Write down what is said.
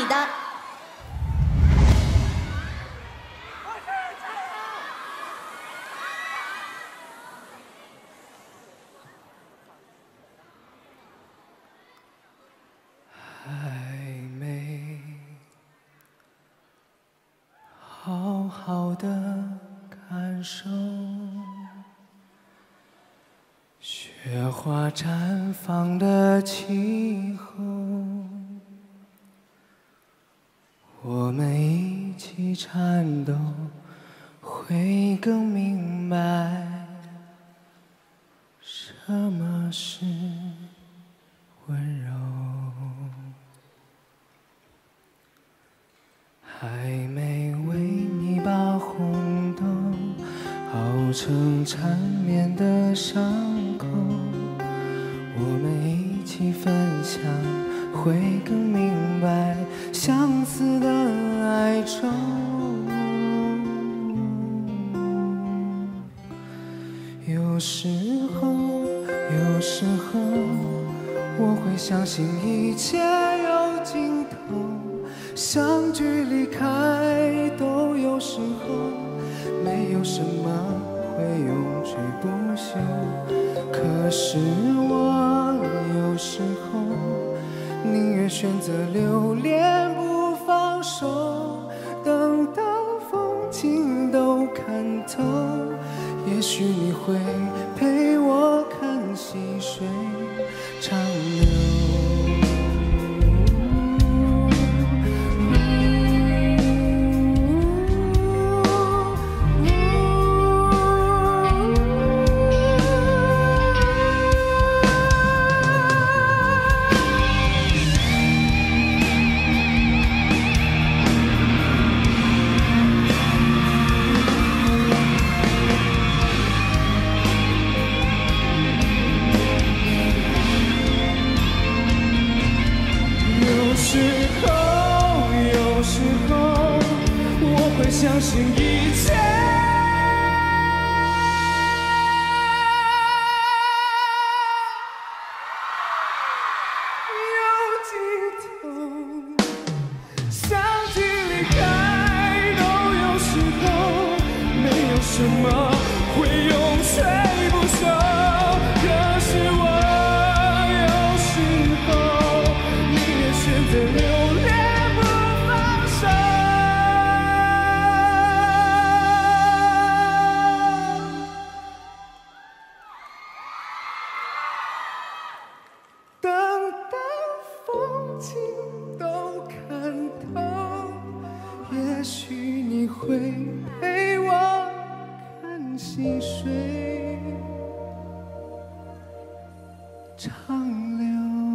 的。 还没好好的感受雪花绽放的气候，我们一起颤抖，会更明白什么是温柔。还没为你把红豆熬成缠绵的伤口，我们一起分享，会更明白相似的哀愁。有时候，我会相信一切有尽头，相聚离开都有时候，没有什么会永垂不朽。可是我有时候宁愿选择留恋不放手，等到风景都看透，也许你会陪我看细水长流。有时候，我会相信一切有尽头，相聚离开都有时候，没有什么会永垂不朽。可是我有时候宁愿选择留恋不放手，等到风景都看透，也许你会陪我看细水长流。